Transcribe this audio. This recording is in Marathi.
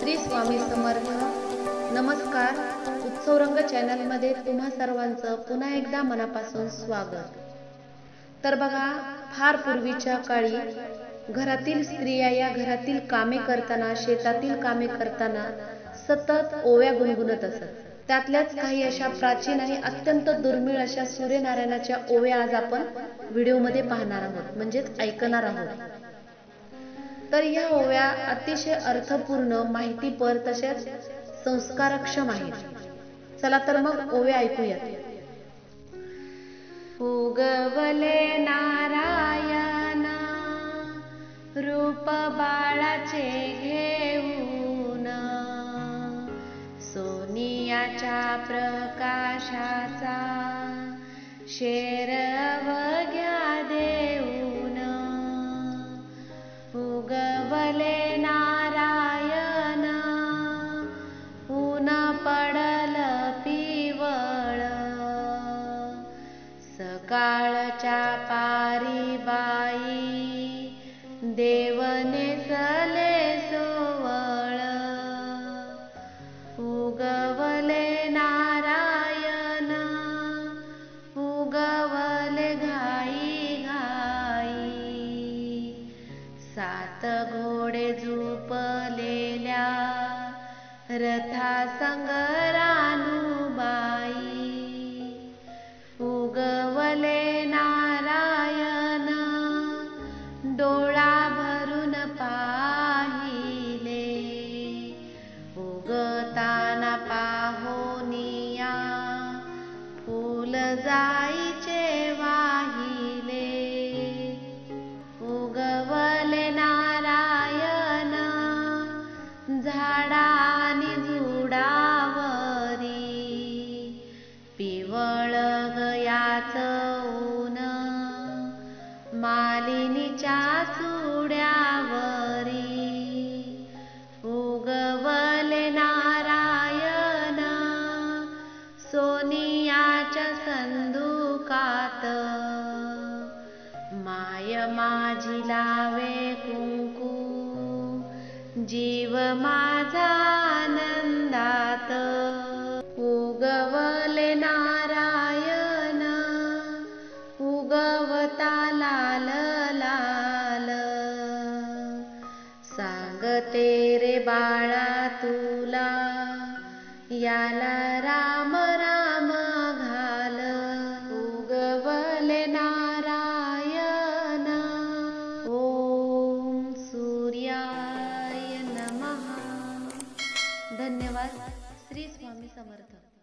श्री स्वामी समर्थ। नमस्कार। उत्सव रंग चॅनलमध्ये तुम्हा सर्वांचं पुन्हा एकदा मनापासून स्वागत। तर बघा, फार पूर्वीच्या काळी घरातील स्त्रिया या घरातील कामे करताना, शेतातील कामे करताना सतत ओव्या गुणगुणत असत। त्यातल्याच काही अशा प्राचीन आणि अत्यंत दुर्मिळ अशा सूर्यनारायणाच्या ओव्या आज आपण व्हिडिओमध्ये पाहणार आहोत, म्हणजेच ऐकणार आहोत। तर या ओव्या अतिशय अर्थपूर्ण, माहितीपर तसेच संस्कारक्षम आहेत। चला तर मग ओव्या ऐकूयात। उगवले नारायण रूप बाळाचे घेऊन, सोनियाच्या प्रकाशाचा शेर अवघ्या देऊन। उगवले नारायण ऊन पडल पिवळ, सकाळच्या पारी बाई देवने सले सोवळ। उगवले नारायण उगवले घाई घाई, सात घोडे झुपलेल्या रथा संग रानूबाई। उगवले नारायण डोळा भरून पाहिले, उगताना पाहोनिया फूल जाईचे वाहिले। उगवले नारायण झाडानी झुडावरी, पिवळ गयाच ऊन मालिनीच्या चुड्यावरी। उगवले नारायण सोनियाच्या संदुकात, माय माझी लावे कुंकू जीव माझा आनंदात। उगवले नारायण उगवता लाल लाल, सांगते रे बाळा तुला याला राम राम घाल। उगवले नारायण ओम सूर्याय नमः। धन्यवाद। श्री स्वामी समर्थ।